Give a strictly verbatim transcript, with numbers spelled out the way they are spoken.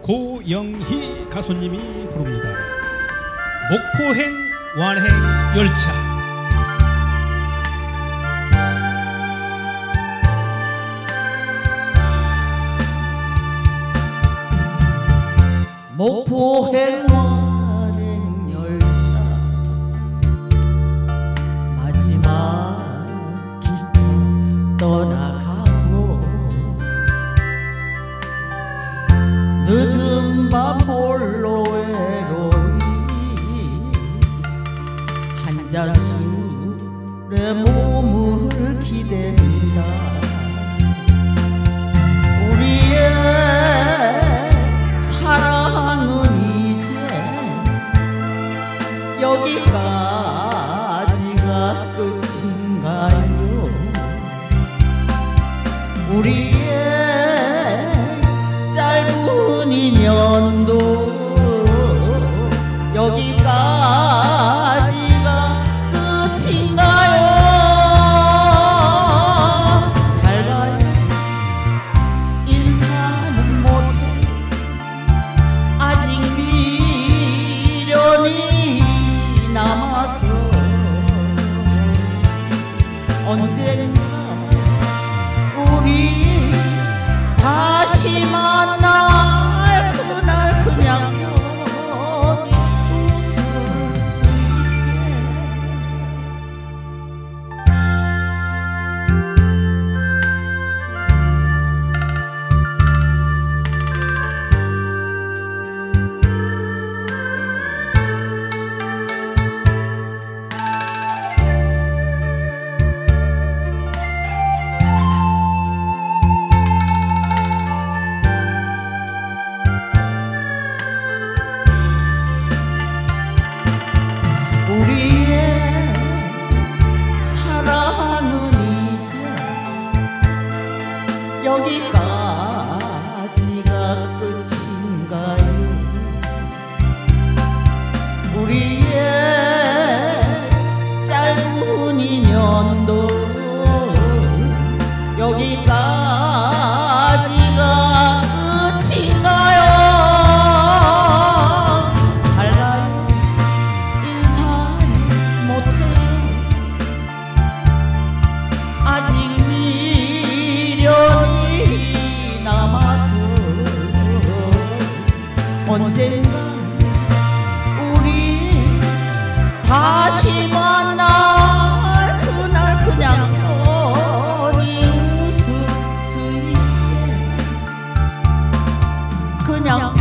고영희 가수님이 부릅니다. 목포행 완행 열차. 목포행 완행 열차 마지막 기차 떠나가고 늦은 밤 홀로 외로이 한 잔 술에 몸을 기댄다. 우리의 사랑은 이제 여기까지가 끝인가요? 우리의 짧은 인연도 여기까지가 끝인가요? 잘 가요. 인사는 못해. 아직 미련이 남아서 언젠가 우리 다시 만날 그날 그냥 편히 웃을 수 있게. 우리의 사랑은 이제 여기까지가 끝인가요? 우리의 짧은 인연도 여기까지가 끝인가요? 아직 미련이 남아서 언젠가 우리 다시 만날 그날 그냥 편히 웃을 수 있게. 그냥